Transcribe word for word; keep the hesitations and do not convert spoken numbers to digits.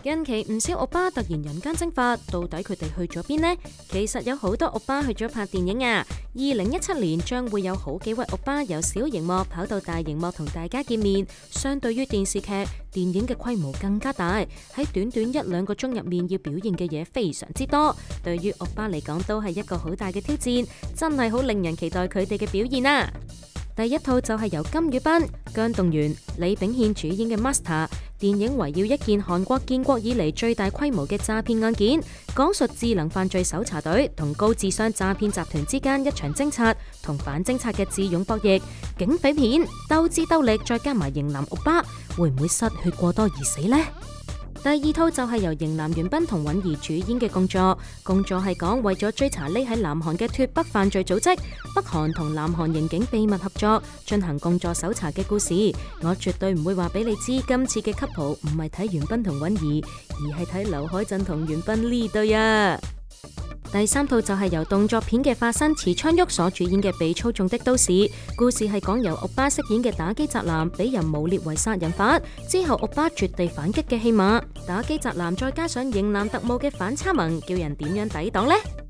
近期唔少歐巴突然人間蒸發，到底佢哋去咗邊呢？其實有好多歐巴去咗拍電影啊！二零一七年將會有好幾位歐巴由小熒幕跑到大熒幕同大家見面。相對於電視劇，電影嘅規模更加大，喺短短一兩個鐘入面要表現嘅嘢非常之多。對於歐巴嚟講都係一個好大嘅挑戰，真係好令人期待佢哋嘅表現啊！第一套就係由金宇彬、姜棟元、李秉憲主演嘅《Master》。電影圍繞一件韓國建國以嚟最大規模嘅詐騙案件，講述智能犯罪搜查隊同高智商詐騙集團之間一場偵察同反偵察嘅智勇博弈。警匪片鬥智鬥力，再加埋型男歐巴，會唔會失血過多而死呢？第二套就係由型男元彬同允兒主演嘅《共助》。《共助》係講為咗追查匿喺南韓嘅脫北犯罪組織，北韓同南韓刑警秘密合作進行共助搜查嘅故事。我絕對唔會話俾你知，今次嘅 couple 唔係睇元彬同允兒，而係睇劉海鎮同元彬呢對啊！第三套就係由動作片嘅化身池昌旭所主演嘅《被操縱的都市》。故事係講由歐巴飾演嘅打機宅男俾人誣衊為殺人犯，之後歐巴絕地反擊嘅戲碼。打機宅男再加上型男特務嘅反差萌，叫人點樣抵擋呢？